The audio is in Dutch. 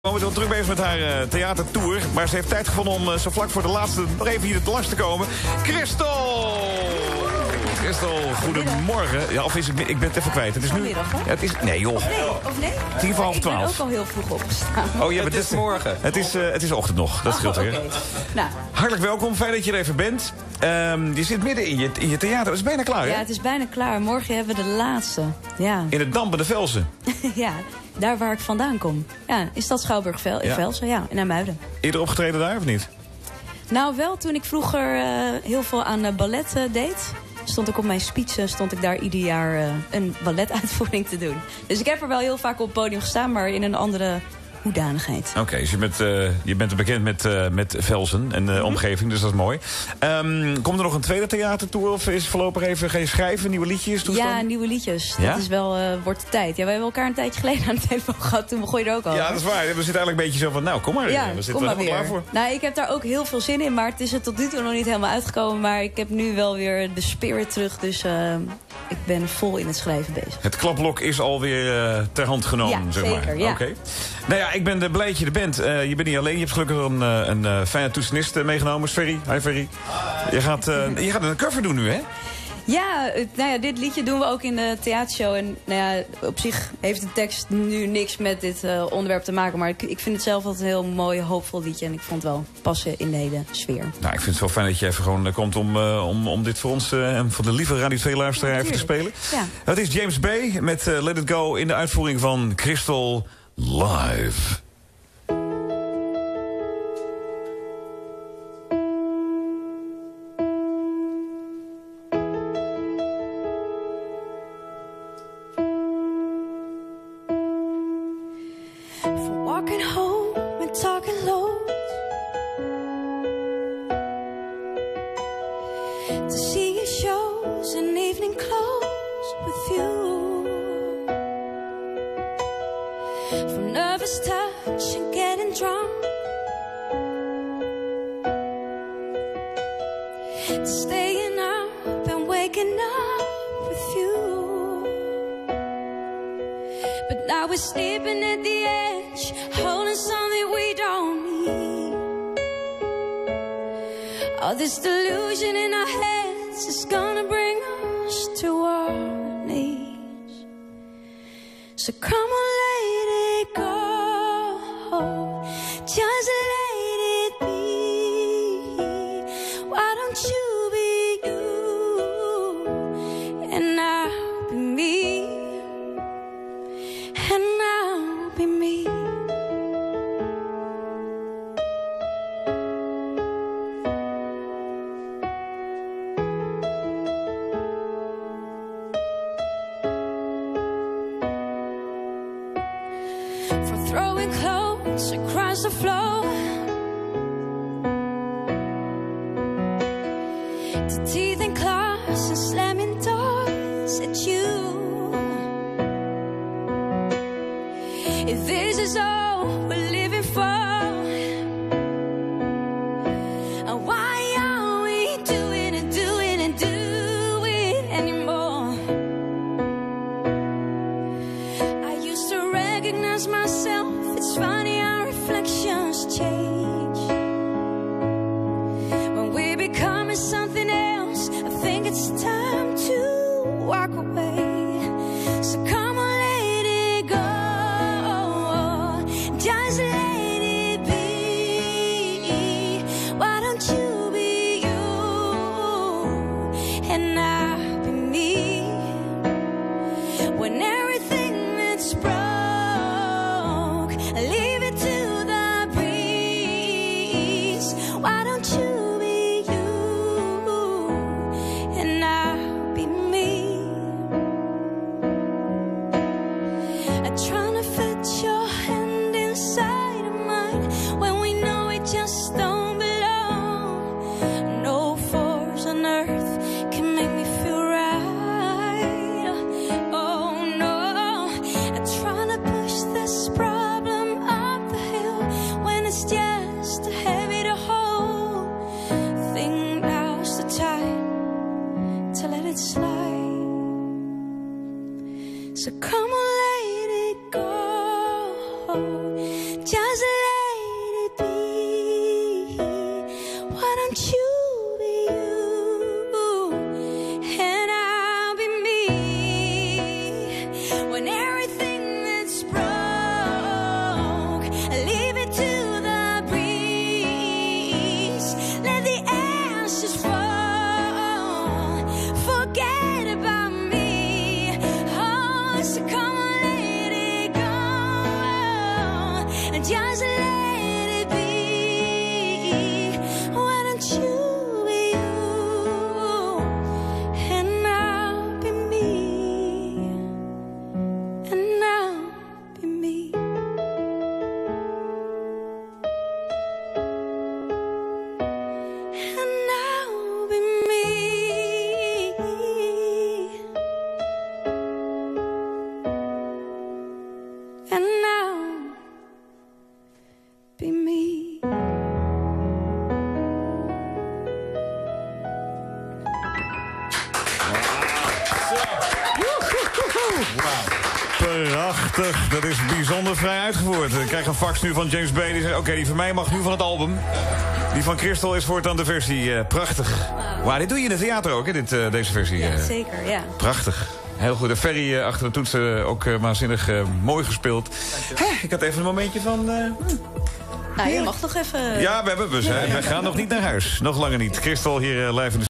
Momenteel druk bezig met haar theatertour. Maar ze heeft tijd gevonden om zo vlak voor de laatste nog even hier langs te komen. Christel! Christel, goedemorgen. Ja, of is het... Ik ben het even kwijt. Het is nu... Vanmiddag, hè? Het is... Nee, joh. Of nee? 10:30. Ik ben ook al heel vroeg opgestaan. Oh, ja, het is morgen. Het is ochtend nog. Dat scheelt weer. Okay. Nou. Hartelijk welkom. Fijn dat je er even bent. Je zit midden in je theater. Dat is bijna klaar, hè? Ja, het is bijna klaar. Morgen hebben we de laatste. Ja. In het dampende Velsen. Ja, daar waar ik vandaan kom. Ja, in stad Schouwburg-Velsen, ja, in IJmuiden. Eerder opgetreden daar, of niet? Nou, wel toen ik vroeger heel veel aan ballet deed. Stond ik op mijn speech, stond ik daar ieder jaar een balletuitvoering te doen. Dus ik heb er wel heel vaak op het podium gestaan, maar in een andere hoedanigheid. Oké, dus je bent bekend met Velsen en de omgeving, dus dat is mooi. Komt er nog een tweede theatertour of is voorlopig even geen schrijven, nieuwe liedjes? Toestand? Ja, nieuwe liedjes. Ja? Dat is wel, wordt de tijd. Ja, wij hebben elkaar een tijdje geleden aan de telefoon gehad. Toen begon je er ook al. Ja, dat is waar. We zitten eigenlijk een beetje zo van, nou, kom maar. Ja, we zitten er helemaal klaar voor. Nou, ik heb daar ook heel veel zin in, maar het is er tot nu toe nog niet helemaal uitgekomen. Maar ik heb nu wel weer de spirit terug, dus ik ben vol in het schrijven bezig. Het klapblok is alweer ter hand genomen, ja, zeg zeker, maar. Ja. Okay. Nou ja, ik ben blij dat je er bent. Je bent niet alleen, je hebt gelukkig een fijne toetsenist meegenomen. Ferry. Hi Ferry. Je gaat een cover doen nu, hè? Ja, nou ja, dit liedje doen we ook in de theatershow. En nou ja, op zich heeft de tekst nu niks met dit onderwerp te maken. Maar ik vind het zelf altijd een heel mooi, hoopvol liedje. En ik vond het wel passen in de hele sfeer. Nou, ik vind het wel fijn dat je even gewoon komt om dit voor ons en voor de lieve Radio 2-luisteraar even te spelen. Ja. Het is James Bay met Let It Go in de uitvoering van Christel Live. Walking home and talking low to see your shows and evening clothes with you. From nervous touch and getting drunk to staying up and waking up with you. But now we're sleeping at the edge, holding something we don't need. All this delusion in our heads is gonna bring us to our knees. So come on, let it go, just let it be. Why don't you be you, and I'll be me, and I'll be me. From throwing clothes across the floor to teeth and claws and slamming doors at you. If this is all we're living for, and why are we doing it anymore? I used to recognize myself. It's funny how reflections change. When we're becoming something else, I think it's time to walk away. So come on, let it go, just let it be. Why don't you be you, and I'll be me. When everything that's broke, leave it to the breeze. Why don't you be you, and I'll be me. just let it be. Why don't you be you, and I'll be me, and I'll be me. And I'll be me. And now, be me. Prachtig, dat is bijzonder vrij uitgevoerd. Ik krijg een fax nu van James Bay. Die zegt, oké, die van mij mag nu van het album. Die van Crystal is voortaan de versie. Prachtig. Wauw, dit doe je in het theater ook, hè, deze versie. Ja, zeker, ja. Prachtig. Heel goed. De Ferry achter de toetsen ook waanzinnig mooi gespeeld. Ik had even een momentje van... Nou, je mag nog even... Ja, we gaan nog niet naar huis. Nog langer niet. Crystal hier live in de